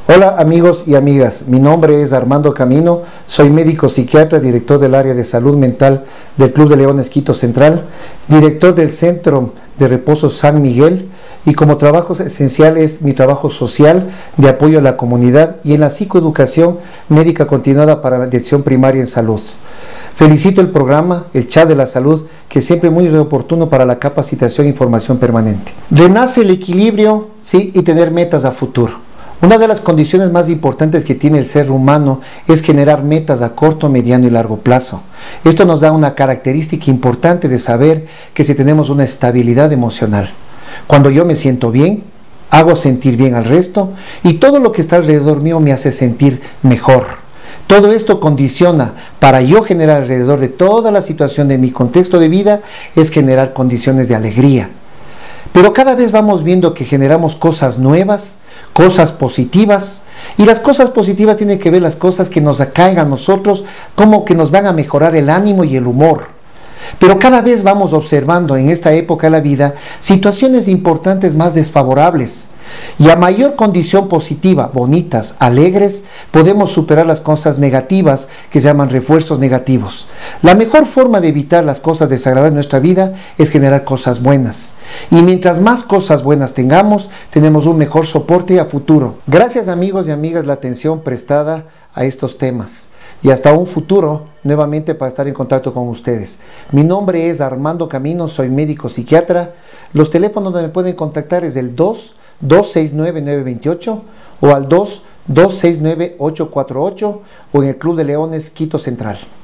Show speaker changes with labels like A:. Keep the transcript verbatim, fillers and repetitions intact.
A: Hola amigos y amigas, mi nombre es Armando Camino, soy médico psiquiatra, director del área de salud mental del Club de Leones Quito Central, director del Centro de Reposo San Miguel y como trabajos esenciales mi trabajo social de apoyo a la comunidad y en la psicoeducación médica continuada para la atención primaria en salud. Felicito el programa, el chat de la salud, que siempre es muy oportuno para la capacitación e información permanente. Renace el equilibrio, sí, y tener metas a futuro. Una de las condiciones más importantes que tiene el ser humano es generar metas a corto, mediano y largo plazo. Esto nos da una característica importante de saber que si tenemos una estabilidad emocional. Cuando yo me siento bien, hago sentir bien al resto y todo lo que está alrededor mío me hace sentir mejor. Todo esto condiciona, para yo generar alrededor de toda la situación de mi contexto de vida, es generar condiciones de alegría. Pero cada vez vamos viendo que generamos cosas nuevas, cosas positivas, y las cosas positivas tienen que ver las cosas que nos acaen a nosotros, como que nos van a mejorar el ánimo y el humor. Pero cada vez vamos observando en esta época de la vida situaciones importantes más desfavorables. Y a mayor condición positiva, bonitas, alegres, podemos superar las cosas negativas que se llaman refuerzos negativos. La mejor forma de evitar las cosas desagradables en nuestra vida es generar cosas buenas. Y mientras más cosas buenas tengamos, tenemos un mejor soporte a futuro. Gracias amigos y amigas la atención prestada a estos temas. Y hasta un futuro, nuevamente para estar en contacto con ustedes. Mi nombre es Armando Camino, soy médico psiquiatra. Los teléfonos donde me pueden contactar es el dos dos seis nueve nueve dos ocho o al dos dos seis nueve ocho cuatro ocho o en el Club de Leones Quito Central.